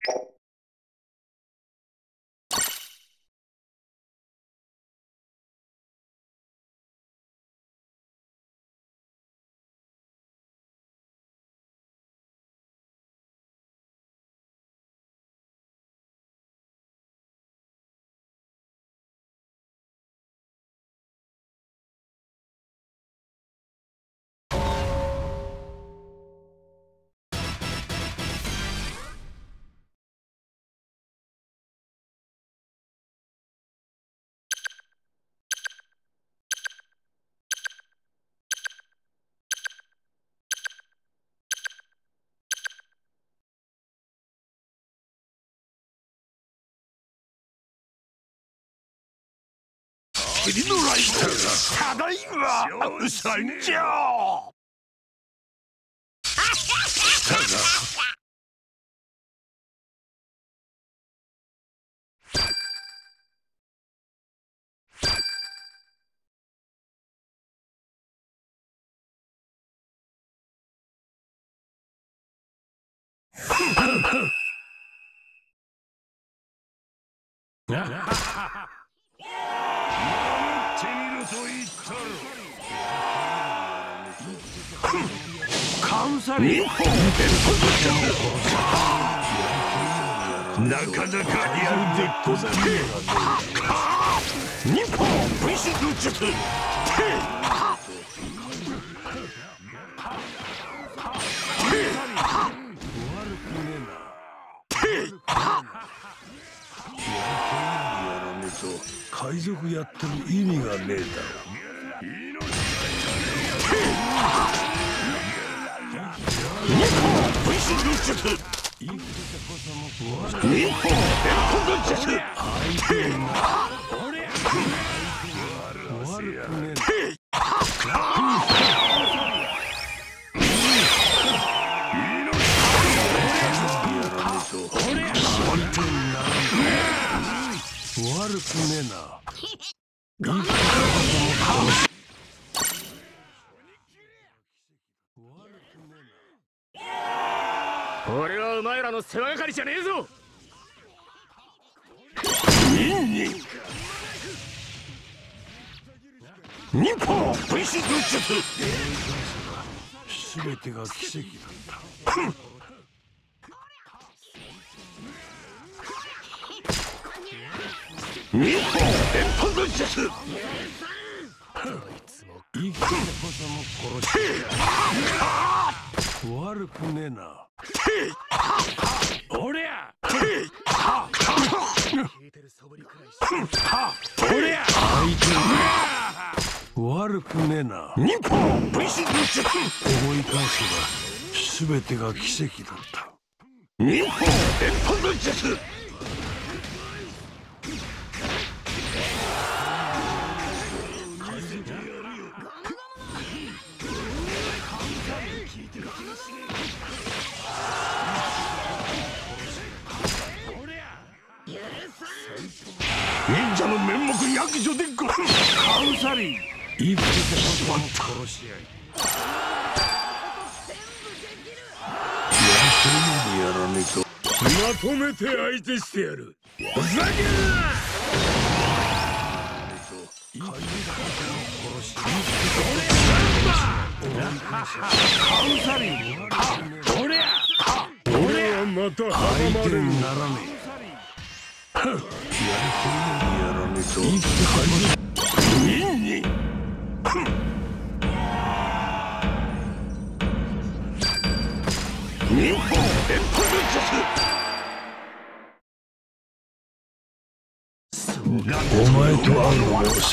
霧のライト、ただいま参上。来たな。日本なかなかやるでござる。日本分身の術。海賊やってる意味がねえだろ。日本分身の術。日本伝統の術。悪くねえな。 俺はお前らの世話係じゃねえぞ。 日本分身の術。全てが奇跡だった。日本伝統の術。生きてこその殺し。悪くねえな。おりゃ。おりゃ。悪くねえな。日本分身の術。思い返せば全てが奇跡だった。日本伝統の術。忍者の面目役所でごカウサリー生きててしまった。殺し合いやらねえとまとめて相手してやる。ふざけるな。カウサリー俺はまた相手にならねえ。やる気にやらねえと生きて忍に日本伝統の術。お前と会うのもさ。